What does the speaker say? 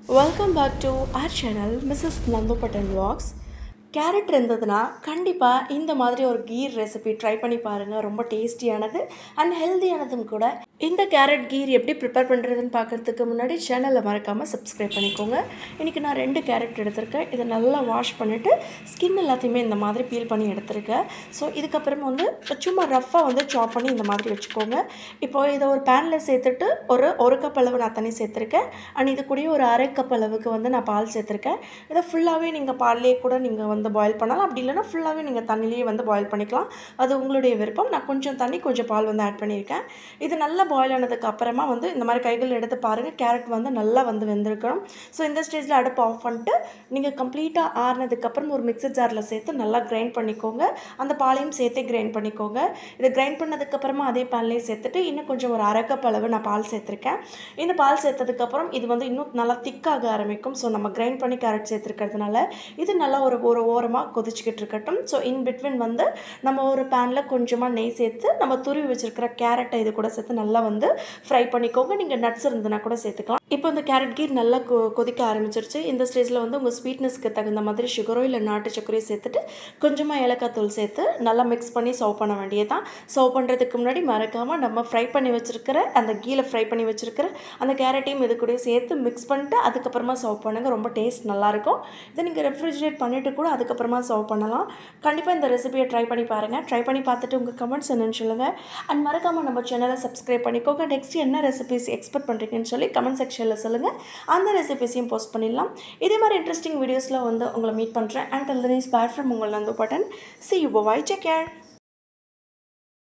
Welcome back to our channel, Mrs. Nandu Patan Vlogs. Carrot இருந்ததுன்னா கண்டிப்பாக இந்த மாதிரி ஒரு கீர் ரெசிபி ட்ரை பண்ணி பாருங்கள். ரொம்ப டேஸ்டியானது அண்ட் ஹெல்த்தியானதும் கூட. இந்த கேரட் கீர் எப்படி ப்ரிப்பேர் பண்ணுறதுன்னு பார்க்குறதுக்கு முன்னாடி சேனலை மறக்காமல் சப்ஸ்கிரைப் பண்ணிக்கோங்க. இன்றைக்கி நான் 2 கேரட் எடுத்திருக்கேன். இதை நல்லா வாஷ் பண்ணிவிட்டு ஸ்கின் எல்லாத்தையுமே இந்த மாதிரி பீல் பண்ணி எடுத்திருக்கேன். ஸோ இதுக்கப்புறமா சும்மா ரஃப்பாக சாப் பண்ணி இந்த மாதிரி வச்சுக்கோங்க. இப்போது இதை ஒரு பேனில் சேர்த்துட்டு ஒரு கப் அளவு நான் தண்ணி சேர்த்துருக்கேன். அண்ட் இது கூட ஒரு அரை கப் அளவுக்கு நான் பால் சேர்த்துருக்கேன். இதை ஃபுல்லாகவே நீங்கள் பால்லேயே கூட நீங்கள் பாயில் பண்ணலாம். அப்படி இல்லைனா ஃபுல்லாகவே நீங்கள் தண்ணிலேயே பாயில் பண்ணிக்கலாம். அது உங்களுடைய விருப்பம். நான் கொஞ்சம் தண்ணி கொஞ்சம் பால் ஆட் பண்ணியிருக்கேன். இது நல்லா பாயில் ஆனதுக்கு அப்புறமா இந்த மாதிரி கைகள் எடுத்து பாருங்கள். கேரட் நல்லா வெந்திருக்கணும். ஸோ இந்த ஸ்டேஜில் அடுப்பு ஆஃப் பண்ணிட்டு நீங்கள் கம்ப்ளீட்டாக ஆறுனதுக்கப்புறம் ஒரு மிக்சர் ஜாரில் சேர்த்து நல்லா கிரைண்ட் பண்ணிக்கோங்க. அந்த பாலையும் சேர்த்து கிரைண்ட் பண்ணிக்கோங்க. இதை கிரைண்ட் பண்ணதுக்கப்புறமா அதே பால்லேயே சேர்த்துட்டு இன்னும் கொஞ்சம் ஒரு அரை கப் அளவு நான் பால் சேர்த்துருக்கேன். இந்த பால் சேர்த்ததுக்கப்புறம் இது இன்னும் நல்லா திக்காக ஆரம்பிக்கும். ஸோ நம்ம கிரைண்ட் பண்ணி கேரட் சேர்த்துருக்கிறதுனால இது நல்லா ஒரு ஓரமாக கொதிச்சுக்கிட்டு இருக்கட்டும். ஸோ இன் பிட்வீன் நம்ம ஒரு பேனில் கொஞ்சமாக நெய் சேர்த்து நம்ம துருவி வச்சுருக்கிற கேரட்டை இது கூட சேர்த்து நல்லா ஃப்ரை பண்ணிக்கோங்க. நீங்கள் நட்ஸ் இருந்ததுன்னா கூட சேர்த்துக்கலாம். இப்போ இந்த கேரட் கீர் நல்லா கொதிக்க ஆரம்பிச்சிருச்சு. இந்த ஸ்டேஜில் உங்கள் ஸ்வீட்னஸ்க்கு தகுந்த மாதிரி சுகரோ இல்லை நாட்டு சர்க்கரையோ சேர்த்துட்டு கொஞ்சமாக ஏலக்காய் தூள் சேர்த்து நல்லா மிக்ஸ் பண்ணி சர்வ் பண்ண வேண்டியதான். சர்வ் பண்ணுறதுக்கு முன்னாடி மறக்காமல் நம்ம ஃப்ரை பண்ணி வச்சுருக்கிற அந்த கீயில் ஃப்ரை பண்ணி வச்சுருக்கிற அந்த கேரட்டையும் இது கூட சேர்த்து மிக்ஸ் பண்ணிட்டு அதுக்கப்புறமா சர்வ் பண்ணுங்கள். ரொம்ப டேஸ்ட் நல்லாயிருக்கும். இதை நீங்கள் ரெஃப்ரிஜரேட் பண்ணிவிட்டு கூட அதுக்கப்புறமா சர்வ் பண்ணலாம். கண்டிப்பாக இந்த ரெசிபியை ட்ரை பண்ணி பாருங்கள். ட்ரை பண்ணி பார்த்துட்டு உங்கள் கமெண்ட்ஸ் என்னன்னு சொல்லுங்கள். அண்ட் மறக்காமல் நம்ம சேனலை சப்ஸ்கிரைப் பண்ணிக்கோங்க. நெக்ஸ்ட் என்ன ரெசிபிஸ் எக்ஸ்பெக்ட் பண்ணுறீங்கன்னு சொல்லி கமெண்ட் செக்ஷனில் சொல்லுங்கள். அந்த ரெசிபிஸையும் போஸ்ட் பண்ணிடலாம். இதே மாதிரி இன்ட்ரெஸ்டிங் வீடியோஸில் உங்களை மீட் பண்ணுறேன். And tell the nice bye from உங்கள் Nandu Patan. See you. Bye. Take care.